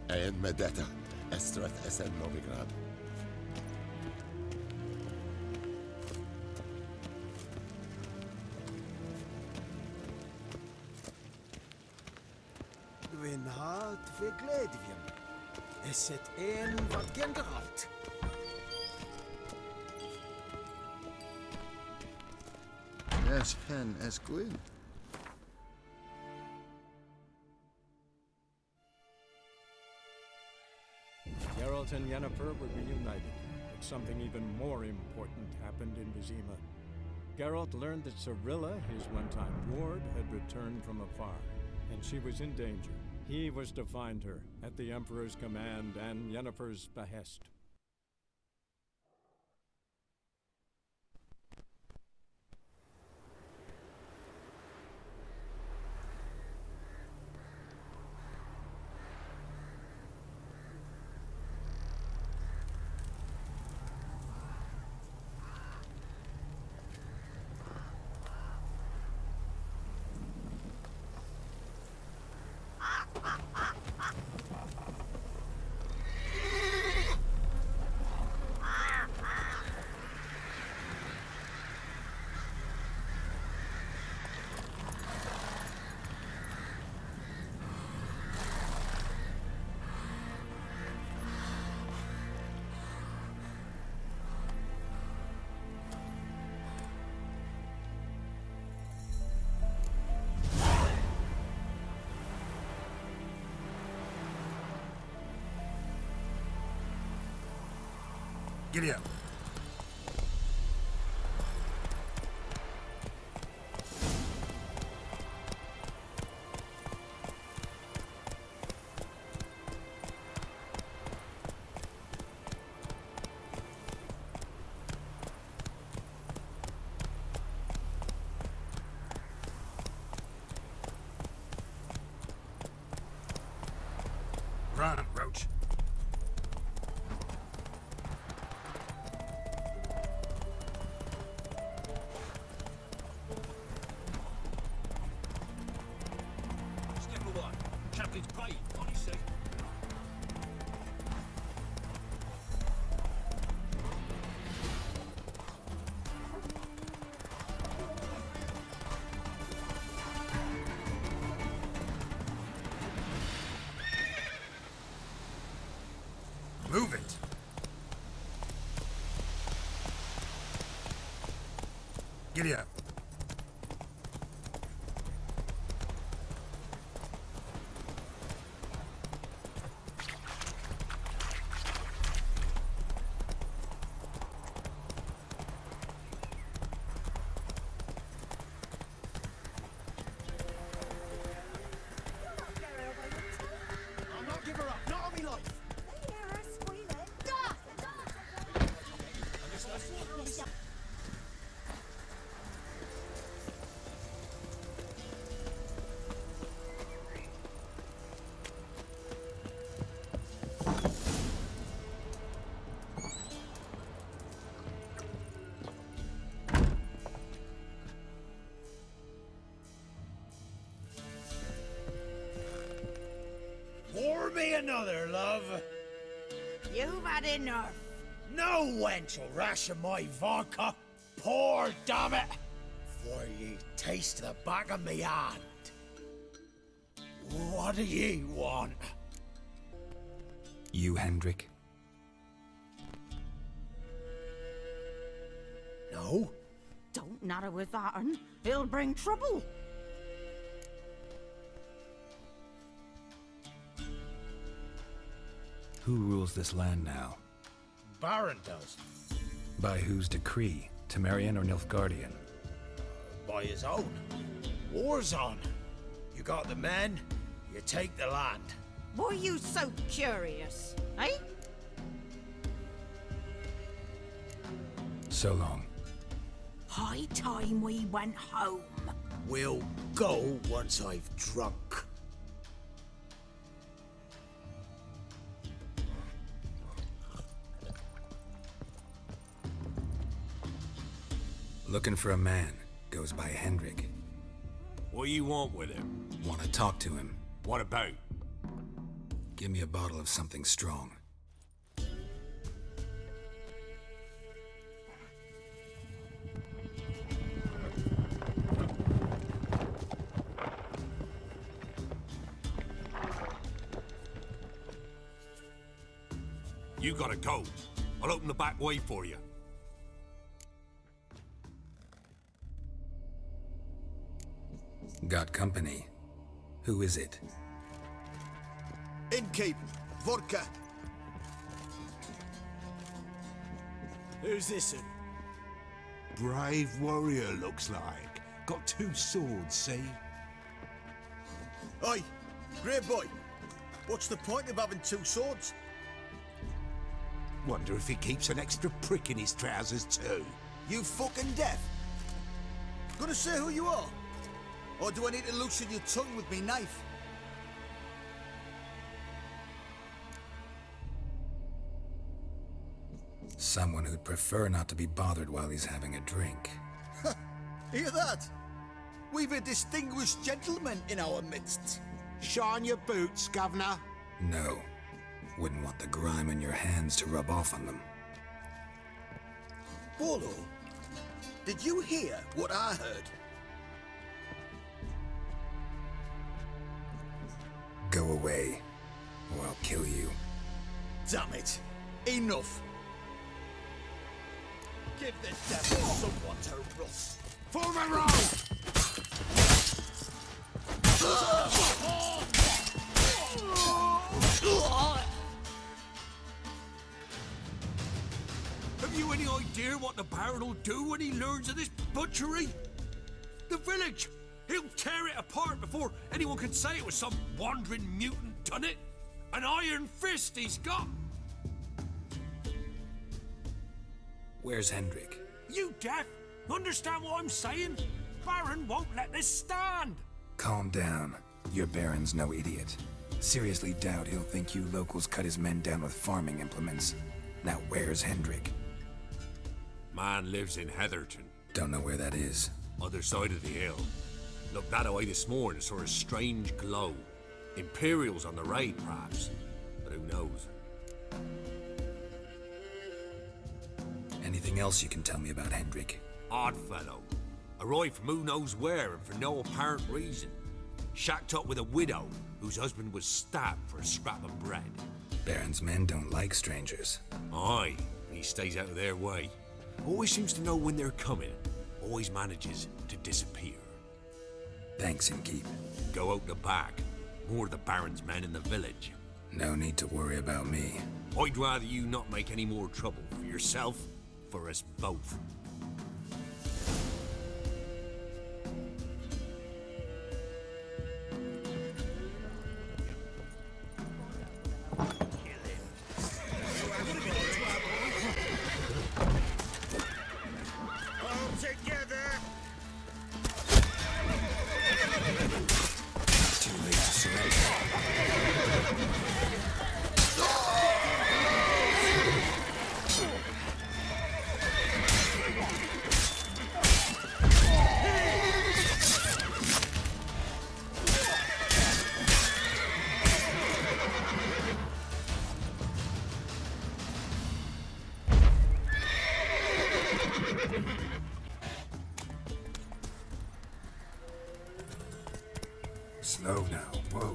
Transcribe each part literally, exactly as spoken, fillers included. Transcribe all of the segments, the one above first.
Ein Medeta, Estrath Esen Novigrad. Gwyn hart fe gledfion. Eset ein wat genderalt. Es pen es Gwyn. Geralt and Yennefer were reunited, but something even more important happened in Vizima. Geralt learned that Cirilla, his one-time ward, had returned from afar, and she was in danger. He was to find her, at the Emperor's command and Yennefer's behest. Giddy up. Run, Roach. Move it. Giddy up. I'll not give her up, not on me life. Pour me another, love. You've had enough. No wench will ration my vodka. Pour, damn it. For ye taste the back of me hand. What do ye want? You, Hendrik? No? Don't natter with that, un. It'll bring trouble. Who rules this land now? Baron does. By whose decree? Temerian or Nilfgaardian? By his own. War's on. You got the men, you take the land. Why are you so curious, eh? So long. High time we went home. We'll go once I've drunk. Looking for a man. Goes by Hendrik. What do you want with him? Want to talk to him. What about? Give me a bottle of something strong. You gotta go. I'll open the back way for you. Got company. Who is it? Innkeep, vodka. Who's this? Brave warrior, looks like. Got two swords, see? Oi, Grey Boy. What's the point of having two swords? Wonder if he keeps an extra prick in his trousers too. You fucking deaf? Gonna say who you are? Or do I need to loosen your tongue with me knife? Someone who'd prefer not to be bothered while he's having a drink. Hear that? We've a distinguished gentleman in our midst. Shine your boots, governor. No. Wouldn't want the grime on your hands to rub off on them. Bolo, did you hear what I heard? Go away, or I'll kill you. Damn it. Enough. Give the devil someone to rust. Form a row! Have you any idea what the Baron will do when he learns of this butchery? The village! He'll tear it apart before anyone can say it was some wandering mutant done it. An iron fist he's got! Where's Hendrik? You deaf? Understand what I'm saying? Baron won't let this stand! Calm down. Your Baron's no idiot. Seriously doubt he'll think you locals cut his men down with farming implements. Now where's Hendrik? Man lives in Heatherton. Don't know where that is. Other side of the hill. Looked that away this morning, saw a strange glow. Imperials on the raid, perhaps. But who knows? Anything else you can tell me about Hendrik? Odd fellow. Arrived from who knows where and for no apparent reason. Shacked up with a widow whose husband was stabbed for a scrap of bread. Baron's men don't like strangers. Aye, he stays out of their way. Always seems to know when they're coming. Always manages to disappear. Thanks, Innkeep. Go out the back. More of the Baron's men in the village. No need to worry about me. I'd rather you not make any more trouble for yourself, for us both. Slow now, whoa.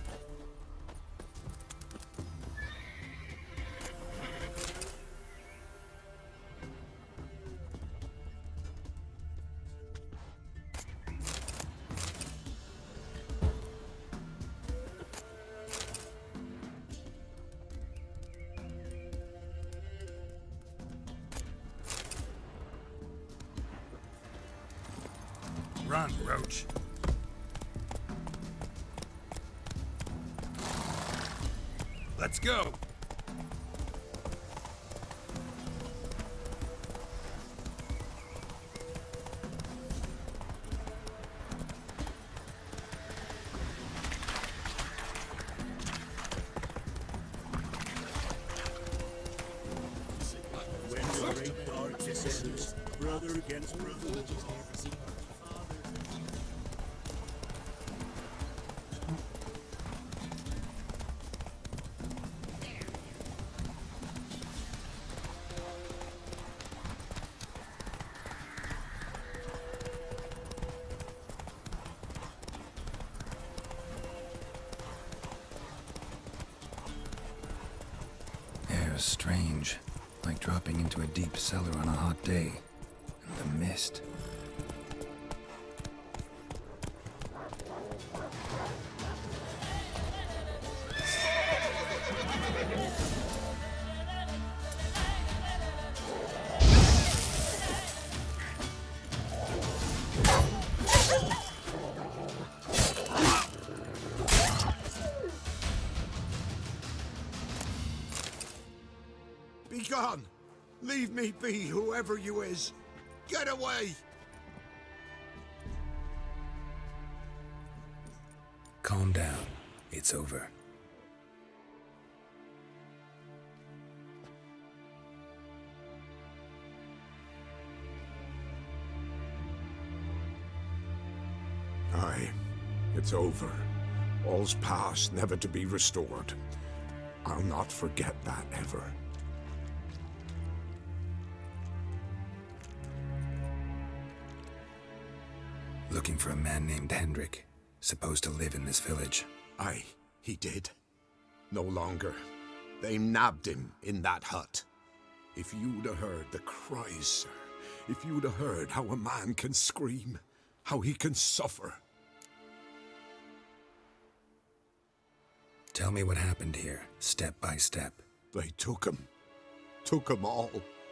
Run, Roach. Let's go! When the great dark descends, brother against brother. was strange, like dropping into a deep cellar on a hot day. And the mist. Be gone! Leave me be, whoever you is! Get away! Calm down. It's over. Aye, it's over. All's past, never to be restored. I'll not forget that ever. Looking for a man named Hendrik, supposed to live in this village. Aye, he did. No longer. They nabbed him in that hut. If you'd have heard the cries, sir, if you'd have heard how a man can scream, how he can suffer. Tell me what happened here, step by step. They took him. Took him all.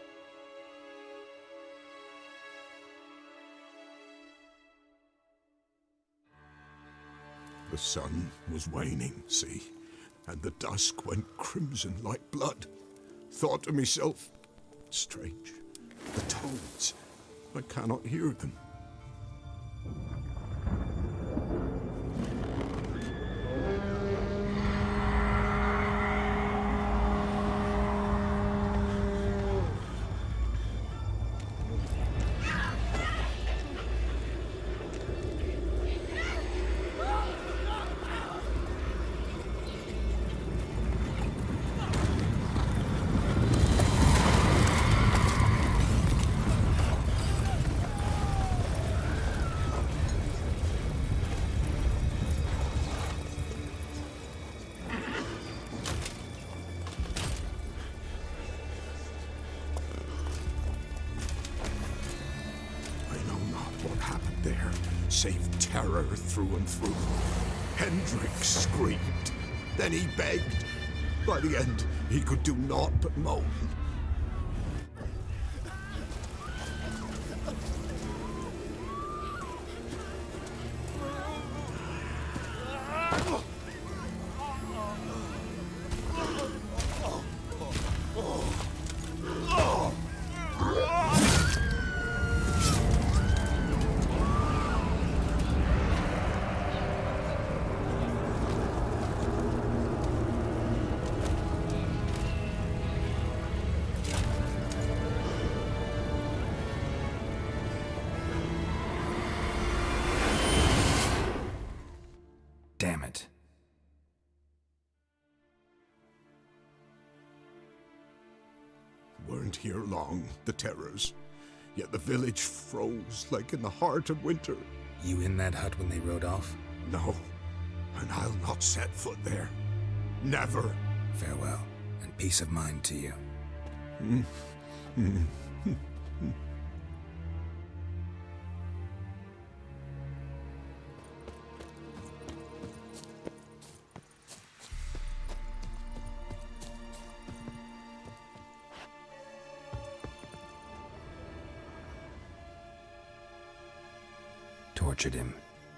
The sun was waning, see, and the dusk went crimson like blood. Thought to myself, strange, the toads, I cannot hear them. Save terror through and through. Hendrik screamed. Then he begged. By the end, he could do naught but moan. Damn it. Weren't here long, the terrors. Yet the village froze like in the heart of winter. You in that hut when they rode off? No, and I'll not set foot there. Never. Farewell, and peace of mind to you. Mm. Mm. Tortured him.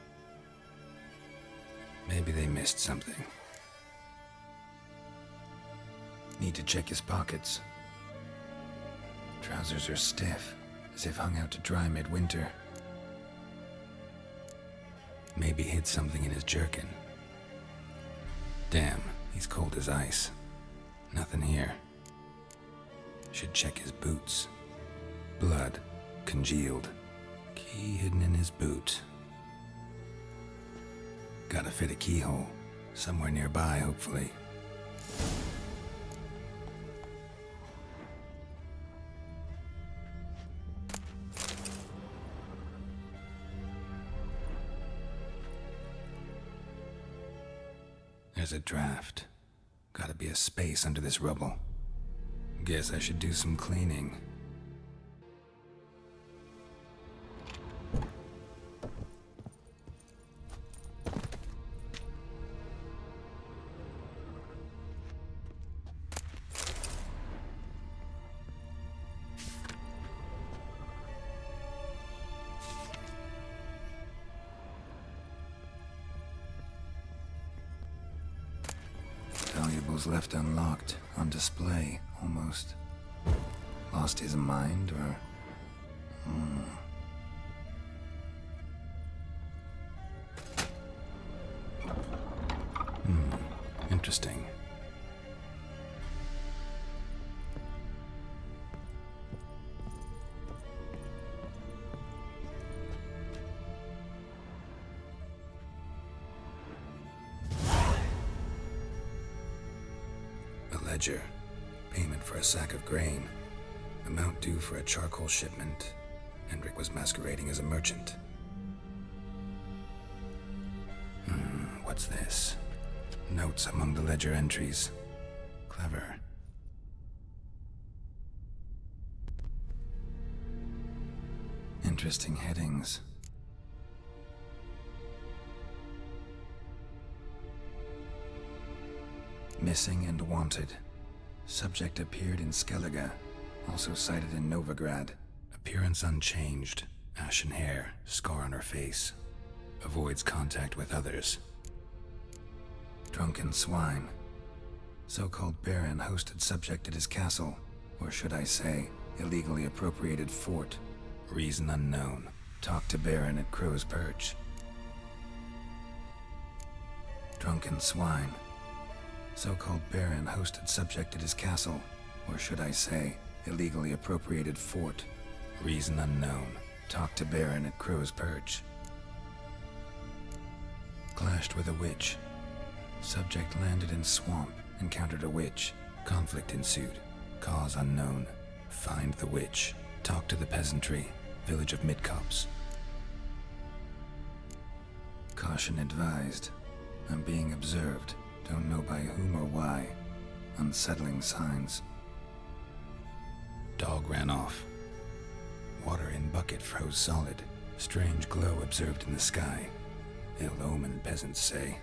Maybe they missed something. Need to check his pockets. Trousers are stiff, as if hung out to dry midwinter. Maybe hid something in his jerkin. Damn, he's cold as ice. Nothing here. Should check his boots. Blood, congealed. Key hidden in his boot. Gotta fit a keyhole. Somewhere nearby, hopefully. There's a draft. Gotta be a space under this rubble. Guess I should do some cleaning. Valuables left unlocked, on display, almost. Lost his mind, or... Hmm. Hmm. Interesting. Ledger. Payment for a sack of grain. Amount due for a charcoal shipment. Hendrik was masquerading as a merchant. Hmm, what's this? Notes among the ledger entries. Clever. Interesting headings. Missing and wanted. Subject appeared in Skellige, also sighted in Novigrad. Appearance unchanged. Ashen hair, scar on her face. Avoids contact with others. Drunken swine. So-called Baron hosted subject at his castle, or should I say, illegally appropriated fort. Reason unknown. Talked to Baron at Crow's Perch. Drunken swine. So-called Baron hosted subject at his castle, or should I say, illegally appropriated fort. Reason unknown. Talked to Baron at Crow's Perch. Clashed with a witch. Subject landed in swamp, encountered a witch. Conflict ensued. Cause unknown. Find the witch. Talk to the peasantry. Village of Midcopse. Caution advised. I'm being observed. Don't know by whom or why. Unsettling signs. Dog ran off. Water in bucket froze solid. Strange glow observed in the sky. Ill omen, peasants say.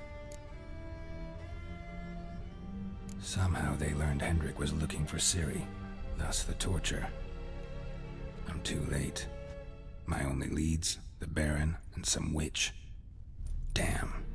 Somehow they learned Hendrik was looking for Ciri, thus the torture. I'm too late. My only leads, the Baron and some witch. Damn.